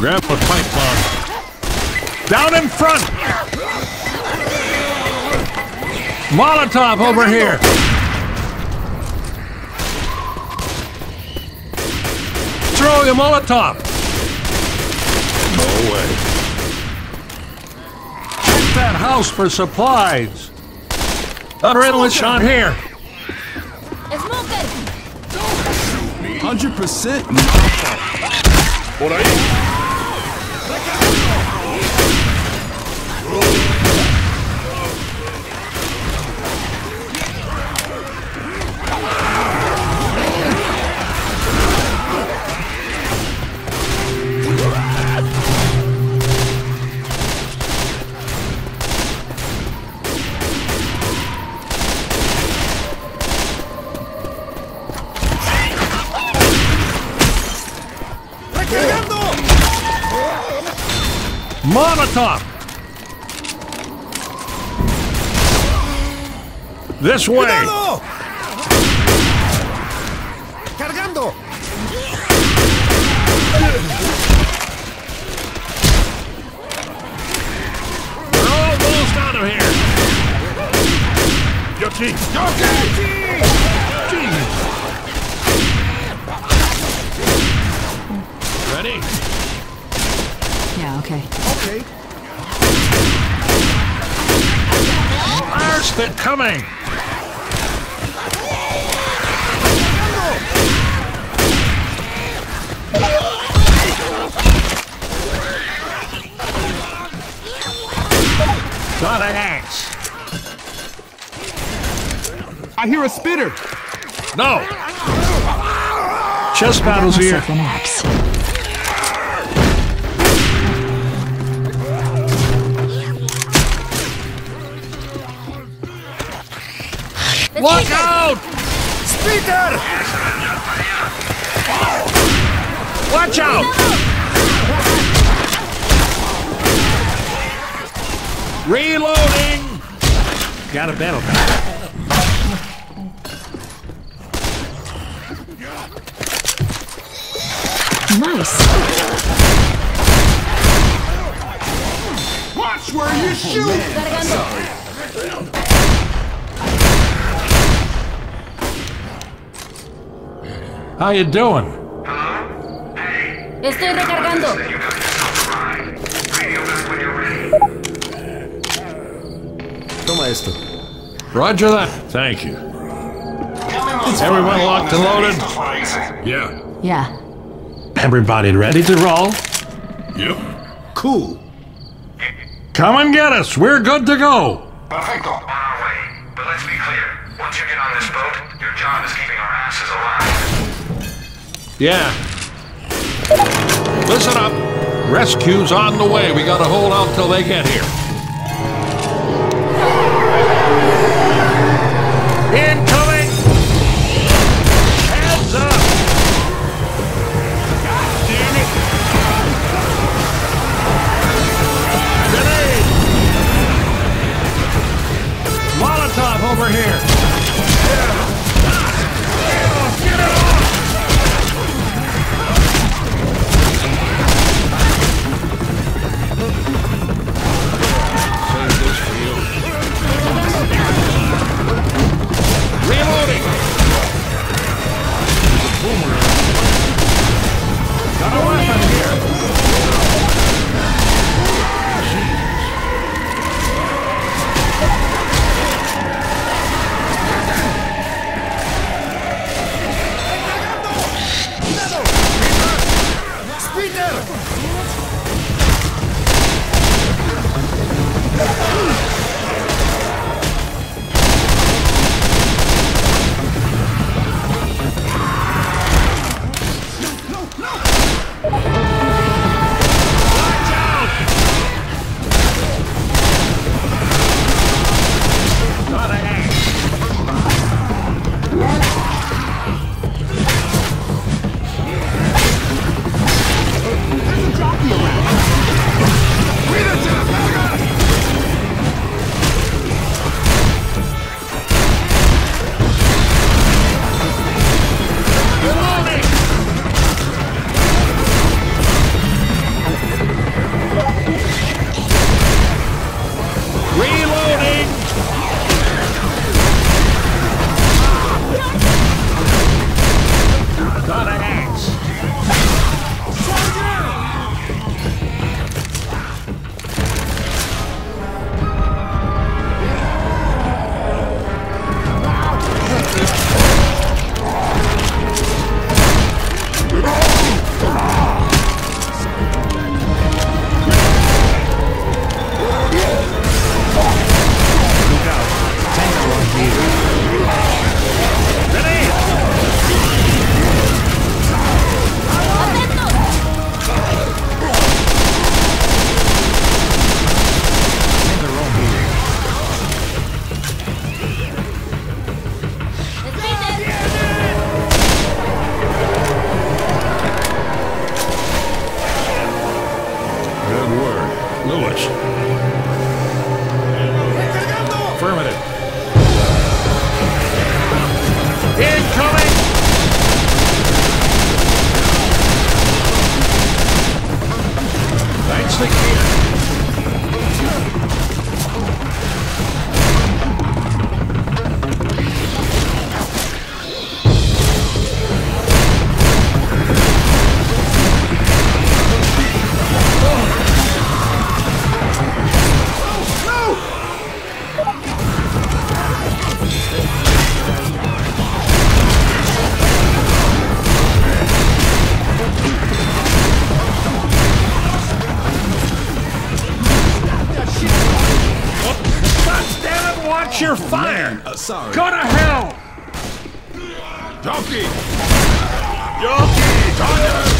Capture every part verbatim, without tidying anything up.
Grab a pipe bomb. Down in front! Molotov over here! Throw your Molotov! No way. Check that house for supplies. Adrenaline shot here. Hundred percent. Por ahí. Molotov! This way! ¡Cuidado! ¡Cargando! We're almost out of here! Yoki! Yoki! Jeez! Ready? Yeah, okay. Okay. Fire spit coming! Got an axe! I hear a spitter. No! Chess battles here. Myself an axe. Look out! Peter! Watch out! Reloading! Got a battle pack. Nice. Watch where you shoot! How you doing? Estoy recargando. Toma esto. Roger that. Thank you. Everyone locked and loaded? Yeah. Yeah. Everybody ready to roll? Yep. Cool. Come and get us. We're good to go. Perfecto. On our way. But let's be clear. Once you get on this boat, your job is keeping our asses alive. Yeah. Listen up. Rescue's on the way. We gotta hold out till they get here. Incoming! Heads up! God damn it! Grenade! Molotov over here! Get off! Get off! man. Uh, sorry. Go to hell! Jockey! Jockey! Jockey!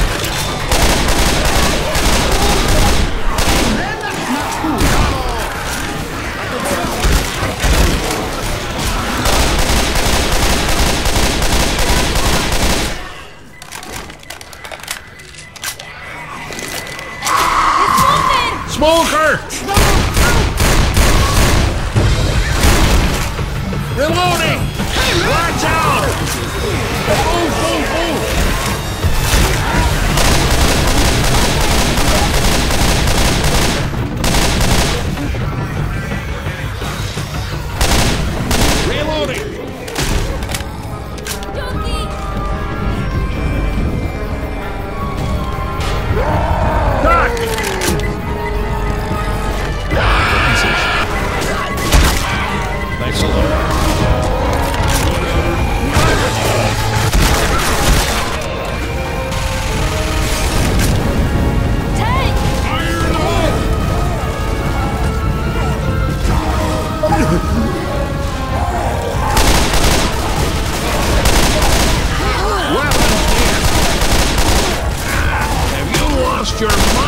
Smoker! Reloading! Watch out! Move, move, move! Reloading! Duck! Thanks a lot. Have you lost your mind?